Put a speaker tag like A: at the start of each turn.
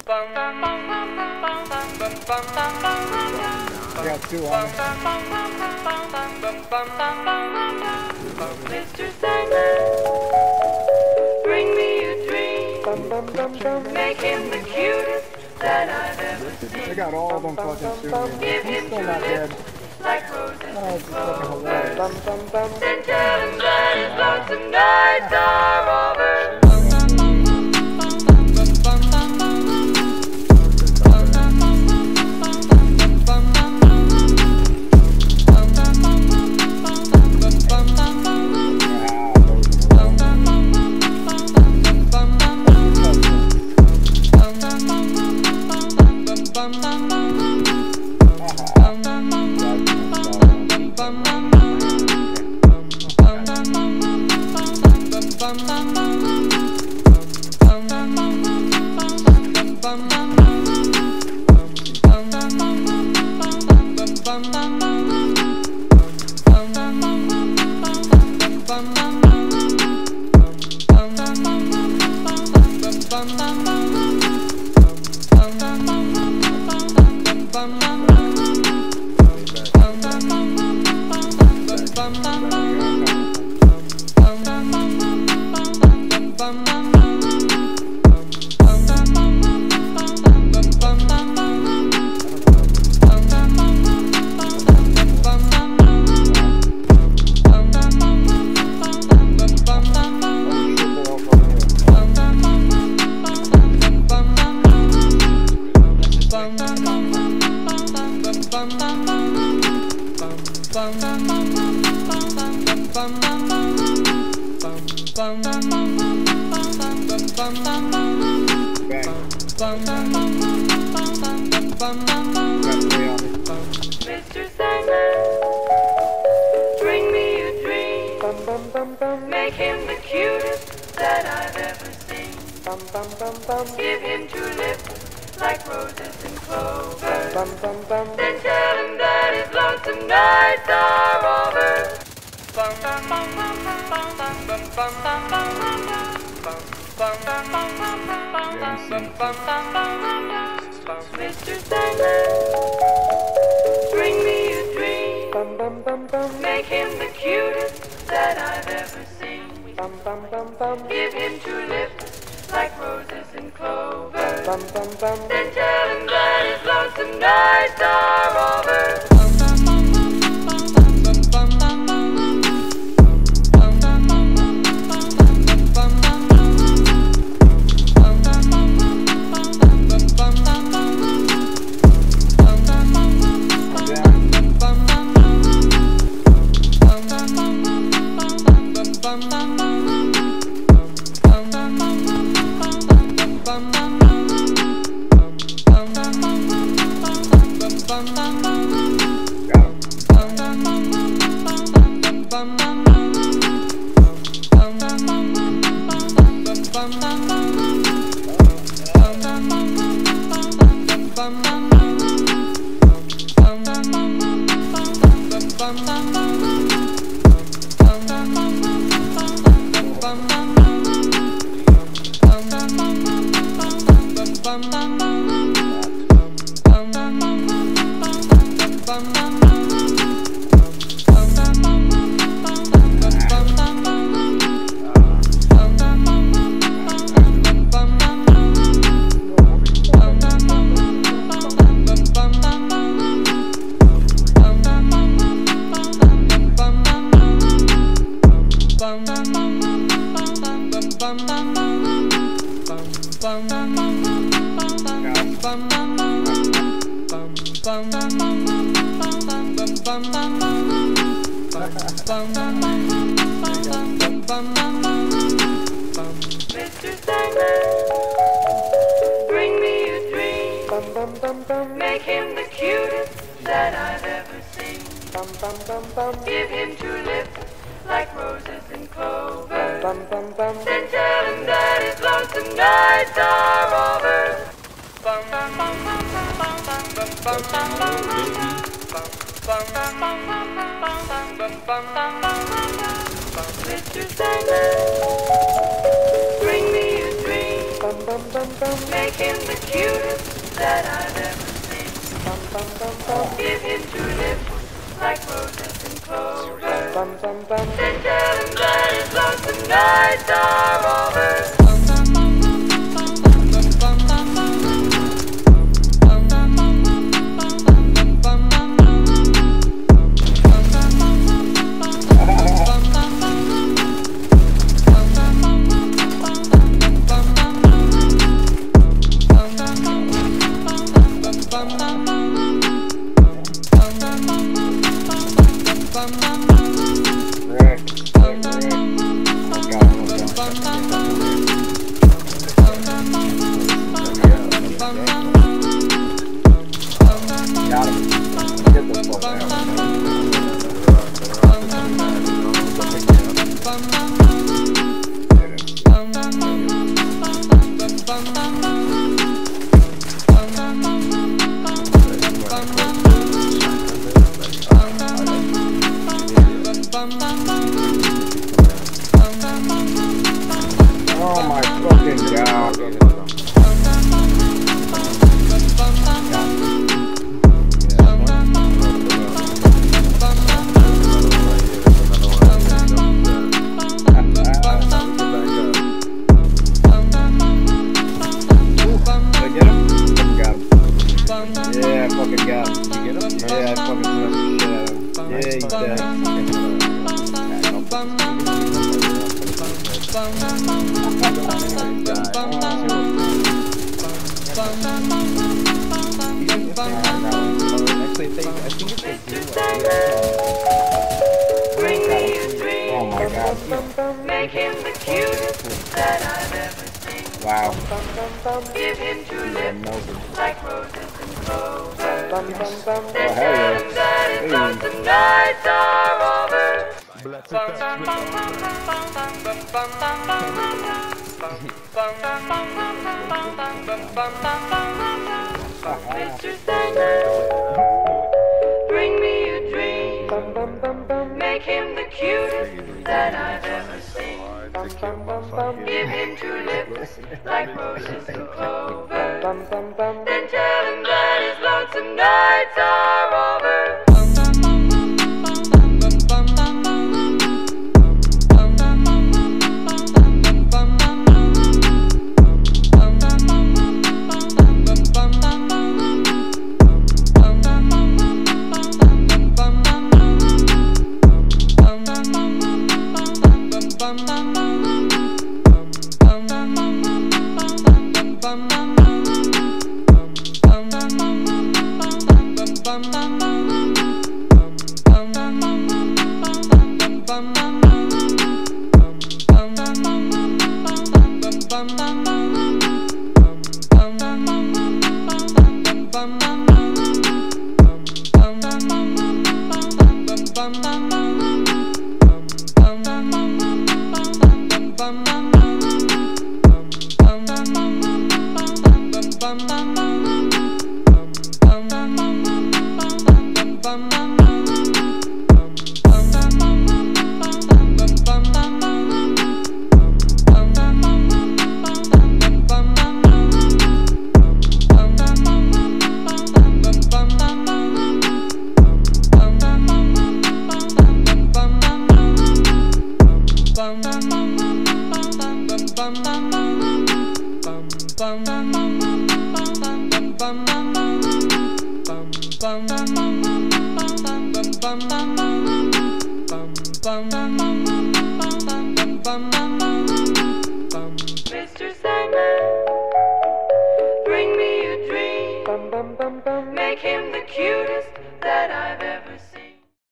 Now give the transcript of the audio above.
A: I got two on it.
B: Mr. Sandman, bring me a dream. Make him the cutest that I've ever seen.
A: I got all of them fucking shooting. He's still not dead.
B: Like roses
A: Oh, it's fucking hilarious.
B: then tell him that his lonesome nights are over. Mr. Sandman, bring me a dream. Make him the cutest that I've ever seen. Give him two lips like roses and clover. Then tell him that his lonesome nights are over. Mr. Sandman, bring me a dream. Make him the cutest that I've ever seen. Give him two lips like roses and clover. Then tell him that his lonesome nights are over. Mr. Sandman, bring me a dream. Make him the cutest that I've ever seen. Give him two lips like roses and clover. Then tell him that his lonesome nights are over. Mr. Sandman, bring me a dream. Make him the cutest that I've ever seen. Give him tulips like roses and clover. Then tell him that his lonesome nights are over.
A: Oh my fucking god. Yeah, I fucking got him. You get him? Yeah, I fucking smashed the shit out of him. Yeah, he's dead.
B: Bring me a dream.
A: Oh my god.
B: Make him the cutest that I've ever seen.
A: Wow.
B: Give him tulips like roses and clover.
A: Oh,
B: Then
A: hell
B: tell
A: yeah.
B: him that his lonesome nights are over. Mr. Sandman, bring me a dream. Make him the cutest that I've ever seen. Give him tulips like roses and clover. Then tell him that his lonesome nights are over. Mr. Sandman, bring me a dream. Make him the cutest that I've ever seen.